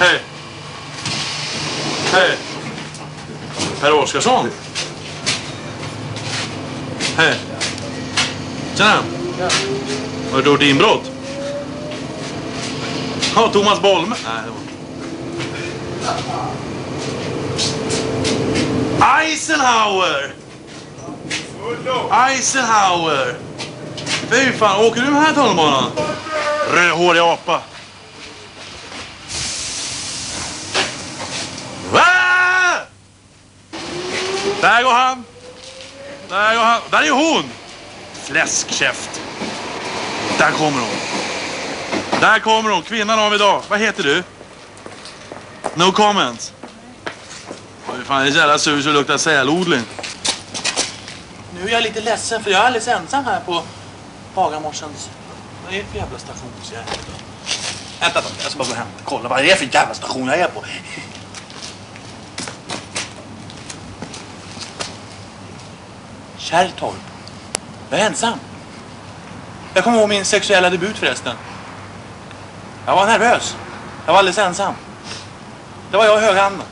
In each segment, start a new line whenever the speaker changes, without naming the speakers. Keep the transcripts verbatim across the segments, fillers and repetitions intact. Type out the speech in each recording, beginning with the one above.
Hej. Hej. Per Oskarsson. Hej. Tjena. Ja. Har du gjort inbrott? Ja, Thomas Bolme. Nej, Eisenhower! Eisenhower! Fy fan, åker du med här tunnelbanan? Rödhårig apa. Ah! Där går han. Där går han. Där är hon. Fläskkäft. Där kommer hon. Där kommer hon. Kvinnan av idag. Vad heter du? No comments. Oj, fan, det är så jävla sur så det luktar sälodling. Nu är jag lite ledsen för jag är alldeles ensam här på Bagarmorsens. Vad är det för jävla station? Vänta då, jag ska bara gå hem och kolla vad det är för jävla station jag är på. Kärrtorp. Jag är ensam. Jag kommer ihåg min sexuella debut förresten. Jag var nervös. Jag var alldeles ensam. Det var jag i höghanden.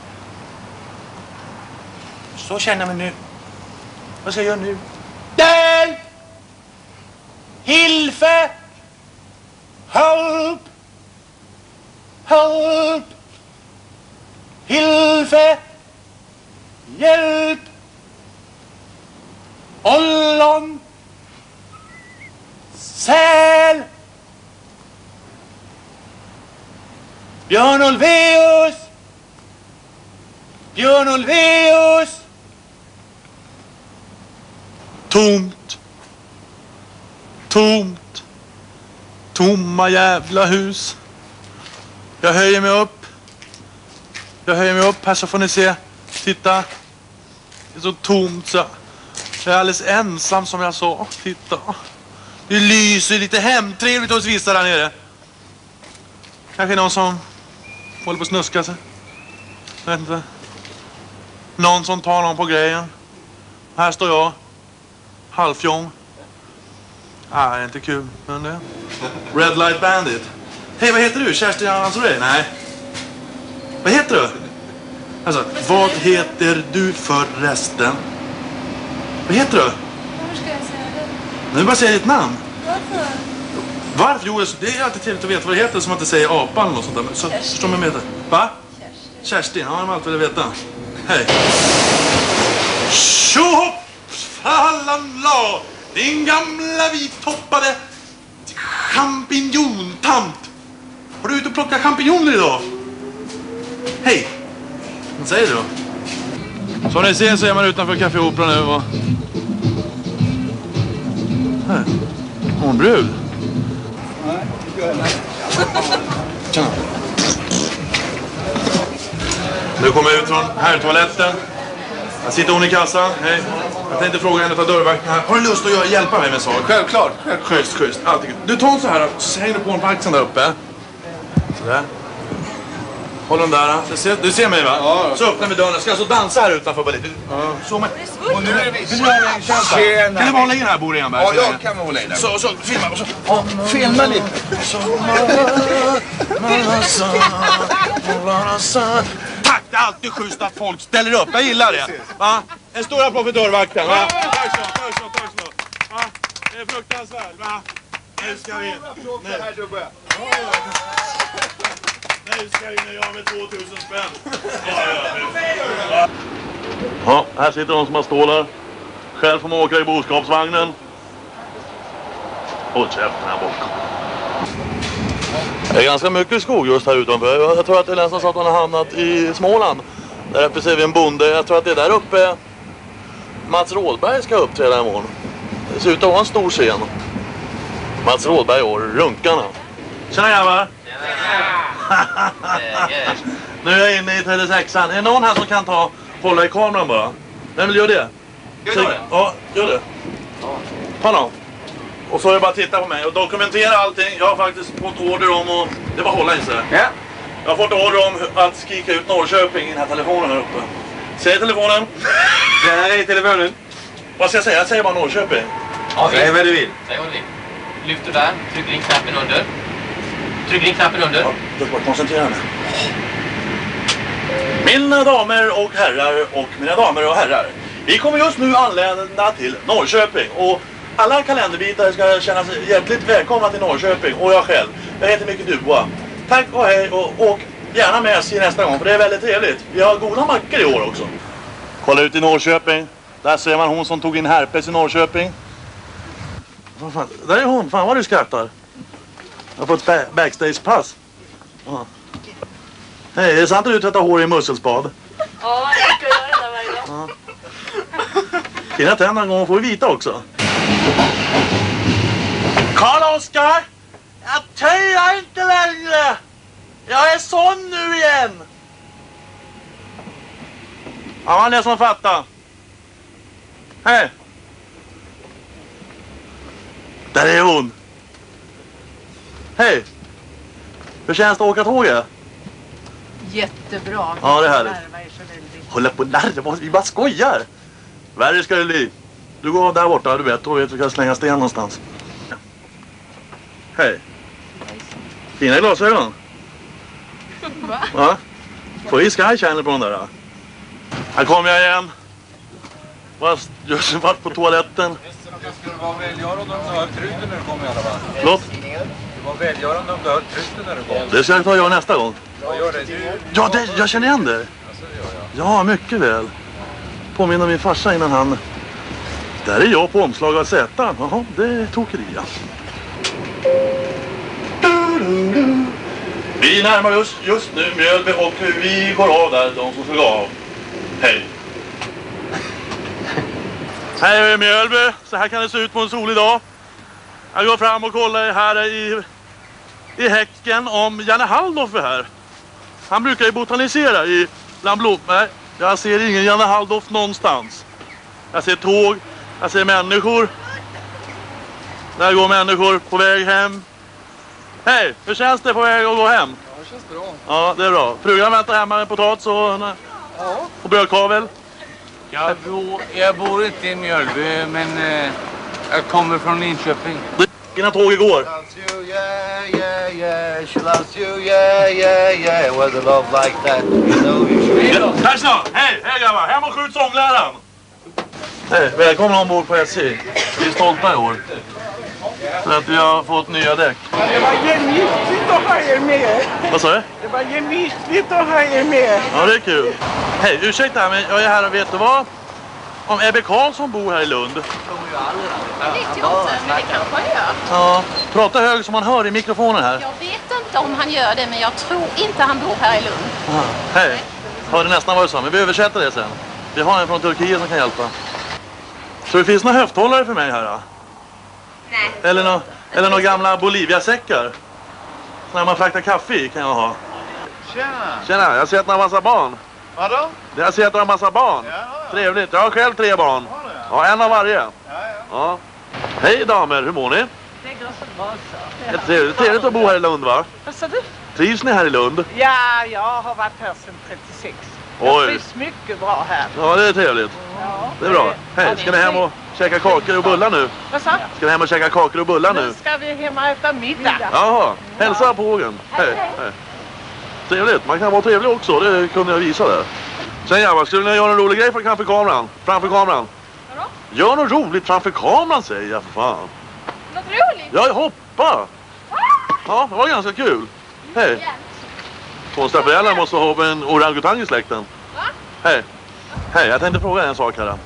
Så känner jag mig nu. Vad ska jag göra nu? Hjälp! Hilfe! Help! Help! Hilfe! Hjälp! Ollon! Säl! Björn Ulvaeus! Björn Ulvaeus! Tomt. Tomt. Tomma jävla hus. Jag höjer mig upp. Jag höjer mig upp här så får ni se. Titta. Det är så tomt så. Jag är alldeles ensam som jag sa. Titta. Det lyser lite hemtrevligt hos vissa där nere. Kanske någon som håller på att snuska sig. Jag vet inte. Någon som tar någon på grejen. Här står jag. Halvfjång. Ah, det är inte kul, men det. Red Light Bandit. Hej, vad heter du? Kerstin Ansoré? Nej. Vad heter du? Alltså, vad heter du förresten? Vad heter du?
Varför ska jag säga det?
Nu bara säga ditt namn.
Varför?
Varför? Jo, det är alltid trevligt att veta vad det heter som att inte säger apa eller något sånt där. Så förstår man med det. Va?
Kerstin.
Kerstin, ja, de har alltid velat veta. Hej. Tjohopp! Fallanla! Din gamla vittoppade champinjontant. Har du ute och plockat champinjoner idag? Hej! Vad säger du då? Som ni ser så är man utanför Café Opera nu och... Här. Morgonbrud. Tjena. Nu kommer jag ut från herrtoaletten. Jag sitter hon i kassan. Hej. Jag tänkte fråga en av dörrvakterna här. Har du lust att göra, hjälpa mig med en sak?
Självklart.
Schysst, schysst. Alltid. Du tar en så här så hänger du på en på axeln där uppe. Sådär. Håll den där. Du ser, du ser mig va?
Ja.
Så öppnar vi dörren. Jag ska alltså dansa här utanför bara lite. Ja. Så med.
Och nu är det vi.
Vill du göra en tjänst? Kan du bara lägga den här Bo Renberg?
Ja, jag kan väl lägga.
Så, så, filma. Och så.
Ja, filma lite.
Tack, det är alltid schysst att folk ställer upp. Jag gillar det. Va? En stor applåd för dörrvakten. Va? Tack så, tack så, tack så. Va? Det är fruktansvärt. Va? Nu ska vi... Nu. Nu ska vi in och göra med tvåtusen spänn. Ja, ja, här sitter de som har stålar. Själv får man åka i boskapsvagnen. Håll käften här bort. Det är ganska mycket skog just här utanför. Jag tror att det är nästan så att man har hamnat i Småland. Där uppe ser vi en bonde. Jag tror att det är där uppe Mats Rådberg ska uppträda imorgon. Det ser ut att vara en stor scen. Mats Rådberg och Runkarna. Tjena grabbar! Nu är jag inne i trettiosexan. Är det någon här som kan ta hålla i kameran bara? Vem vill göra det?
Ska jag göra det?
Ja, gör det. Ta någon. Och så är det bara att titta på mig och dokumentera allting. Jag har faktiskt fått order om att... Det var hålla i sig.
Ja.
Jag har fått order om att skrika ut Norrköping i den här telefonen här uppe. Säg telefonen.
Det här är telefonen.
Vad ska jag säga? Jag säger bara Norrköping.
Ja, säg vad du vill.
Säg vad du vill. Lyfter där, trycker in knappen under. Trycker in knappen under.
Ja, du får bara koncentrera mig. Mina damer och herrar och mina damer och herrar. Vi kommer just nu anlända till Norrköping och alla kalenderbitar ska känna sig hjärtligt välkomna till Norrköping och jag själv. Jag heter Micke Dubois. Tack och hej och åk gärna med S J nästa gång för det är väldigt trevligt. Vi har goda mackor i år också. Kolla ut i Norrköping. Där ser man hon som tog in herpes i Norrköping. Vad fan? Där är hon. Fan vad du skrattar. Jag har fått ba backstage-pass. Ja. Hej, är det sant att du tvättar hår i musselspad?
Ja, jag ska göra det varje dag.
Ja. Dina tänder gånger får vi vita också. Karl-Oskar! Jag töjar inte längre! Jag är sån nu igen! Ja, man är som fattar. Hej! Där är hon! Hej! Hur känns det att åka tåget?
Jättebra.
Ja, det är härligt.
Larva är så väldigt.
Hålla på larva, vi bara skojar! Värre ska det bli. Du går där borta, du vet, då vet vi kan slänga sten någonstans. Hej! Fina glasögon.
Va?
Ja. Får vi Sky Channel på den där? Här kommer jag igen. Fast jag har varit på toaletten.
Det skulle vara välgörande om du höll truten när du kommer i alla fall.
Förlåt?
Det var välgörande om du höll truten när du kom.
Det ska jag ta och göra nästa gång.
Vad gör det? Du...
Ja, det, jag känner igen det.
Alltså, det gör jag.
Ja, mycket väl. Påminner min farsa innan han... Där är jag på omslag av Z. Jaha, det är tokeria. Vi närmar oss just nu Mjölby och vi går av där, de som ska gå av. Hej. Hej Mjölby, så här kan det se ut på en solig dag. Jag går fram och kollar här i, i häcken om Janne Halldorf är här. Han brukar ju botanisera i bland blom. Nej, jag ser ingen Janne Halldorf någonstans. Jag ser tåg, jag ser människor. Där går människor på väg hem. Hej, hur känns det på väg att gå hem?
Ja, det känns bra.
Ja, det är bra. Frugan väntar hemma med potatis och,
Ja.
och brödkavel.
Jag bor, jag bor inte i Mjölby, men eh, jag kommer från Linköping.
Innan tåg igår.
Loves you, yeah, yeah, yeah. She loves you, yeah, yeah, yeah. With a love like that, you know you should.
Persson, hej, hej grabbar. Hem och skjut sångläraren. Hej, välkomna ombord på S J. Vi är stolta i år. För att vi har fått nya däck.
Det var gemytligt att ha er med.
Vad sa du?
Det var gemytligt att ha er med.
Ja, det är kul. Hej, ursäkta men jag är här och vet du vad? Om Ebbe Karlsson bor här i Lund.
Det vet jag inte, men det kanske han gör.
Ja, prata högt som man hör i mikrofonen här.
Jag vet inte om han gör det, men jag tror inte han bor här i Lund.
Ah, hej, hörde nästan vad du sa, men vi översätter det sen. Vi har en från Turkiet som kan hjälpa. Så det finns några höfthållare för mig här då?
Nej.
Eller några eller några gamla Bolivia-säckar. När man fraktar kaffe i kan jag ha.
Tjena.
Tjena, jag har sett några massa barn.
Vadå?
Jag har sett några massa barn.
Ja, ja.
Trevligt, jag har själv tre barn.
Har du?
Ja, en av varje.
Ja, ja.
Ja. Hej damer, hur mår ni?
Det går så bra så.
Det är trevligt, trevligt att bo här i Lund va?
Vad sa du?
Trivs ni här i Lund?
Ja, jag har varit här sedan trettiosex.
Oj.
Jag trivs mycket bra här.
Ja, det är trevligt.
Ja,
Det är bra. Hej, ska ni hem och käka kakor och bullar nu?
Vad sa?
Ska ni hem och käka kakor och bullar nu?
Nu ska vi hem och äta middag.
Jaha, hälsa på vågen. Hej, hej. Trevligt, man kan vara trevlig också, det kunde jag visa där. Sen grabbar, skulle ni göra en rolig grej framför kameran? Framför kameran?
Vadå?
Gör något roligt framför kameran säger jag för fan.
Något roligt?
Jag hoppa! Ja, det var ganska kul. Hej. Konstiga föräldrar måste ha en orangutang i släkten.
Va?
Hej. Hej, jag tänkte fråga en sak här.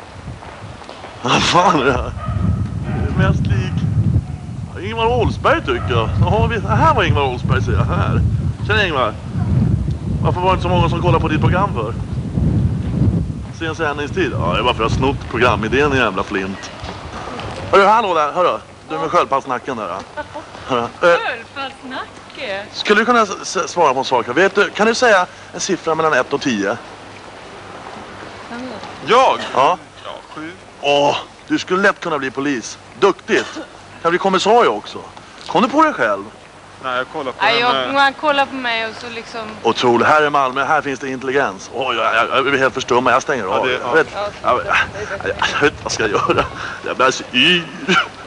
Vad fan är det här? Det är mest lik Ingvar Oldsberg tycker jag. Så har vi... Här var Ingvar Oldsberg ser jag. Här. Tjena Ingvar. Varför var det inte så många som kollar på ditt program för? Sen sändningstid? Ja, det var för att ha snott programidén i jävla flint. Hörru, hallå där. Hörru. Du med sköldpaddsnacken där. Hörru. Eh,
Sköldpaddsnacke.
skulle du kunna s- s- svara på en sak? Vet du, kan du säga en siffra mellan ett och tio?
Jag?
Ja.
Ja, sju.
Åh, du skulle lätt kunna bli polis. Duktigt. Kan bli kommissarie också. Kom du på dig själv?
Nej, jag kollar på
Nej,
den.
jag,
eh,
man kollar på mig och så liksom...
Otroligt. Här är Malmö. Här finns det intelligens. Åh, jag, jag, jag blir helt förstummad. Jag stänger av.
Ja, det-
jag, vet, jag, jag, jag, jag vet vad jag ska göra. Jag blir så yr.